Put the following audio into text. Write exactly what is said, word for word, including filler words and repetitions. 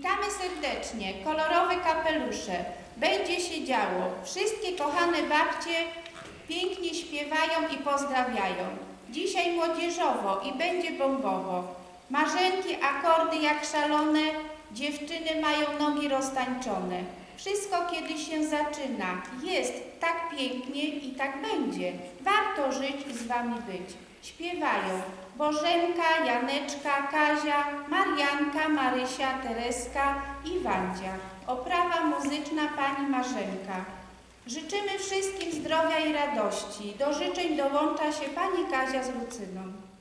Witamy serdecznie, kolorowe kapelusze. Będzie się działo. Wszystkie kochane babcie pięknie śpiewają i pozdrawiają. Dzisiaj młodzieżowo i będzie bombowo. Marzenki, akordy jak szalone, dziewczyny mają nogi roztańczone. Wszystko kiedyś się zaczyna. Jest tak pięknie i tak będzie. Warto żyć i z wami być. Śpiewają Bożenka, Janeczka, Kazia, Marianka, Marysia, Tereska i Wandzia. Oprawa muzyczna pani Marzenka. Życzymy wszystkim zdrowia i radości. Do życzeń dołącza się pani Kazia z Lucyną.